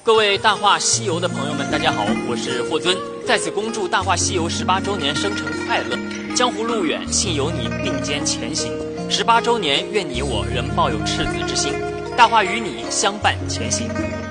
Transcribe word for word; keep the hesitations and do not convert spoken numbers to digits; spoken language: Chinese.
各位《大话西游》的朋友们，大家好，我是霍尊，在此恭祝《大话西游》十八周年生辰快乐！江湖路远，幸有你并肩前行。十八周年，愿你我仍抱有赤子之心，大话与你相伴前行。